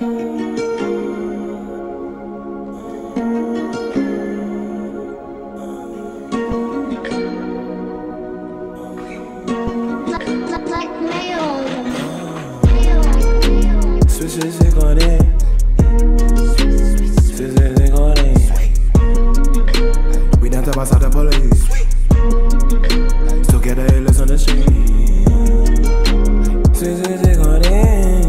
C'est codé. C'est codé. We done to pass out the police. Still get the illness on the street. C'est codé.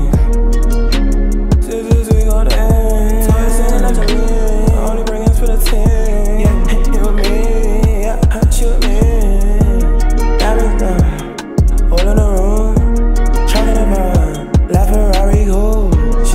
C'est codé. So it's saying that to me. Only bring us for the team. Yeah, you and me. Yeah, she with me. Everything. All in the room. Trying to find. La Ferrari go.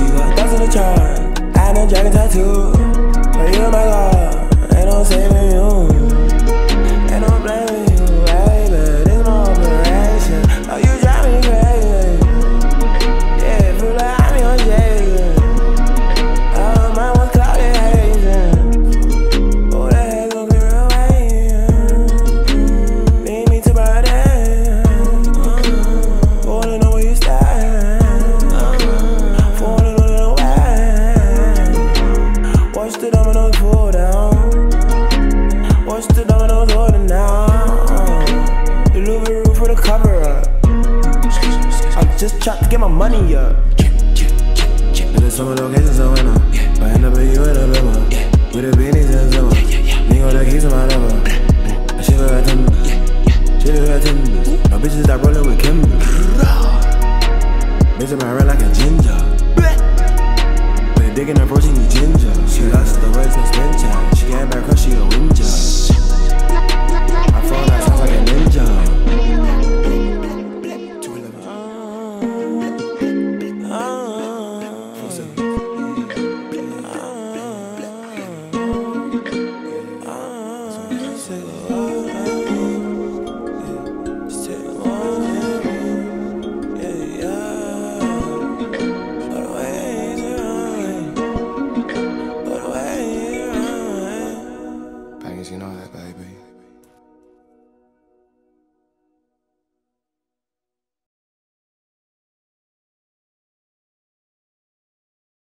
I know dragon tattoo, but you my God, ain't no saving you, ain't no blaming you, baby. This my operation. Oh, you drive me crazy. Yeah, feel like I'm your Jason. Oh, mine was cloudy hazing. Oh, the haze gon' clear away. Lead me to Friday. Wanna know where you stand. Watch the dominoes fall down. Watch the dominoes order now. The Louis roof for the cover up. I'm just trying to get my money up. There's some locations I went on, but I end up with you in a river. With the beanies and summer. Nigga, the keys in my lever. I shiver at timbers. Shiver at timbers. My bitches that rollin' with Kimber. Bitch, I'm red like a ginger. Digging her bro, she need ginger. She lost the words of suspension. She came back cause she a winter.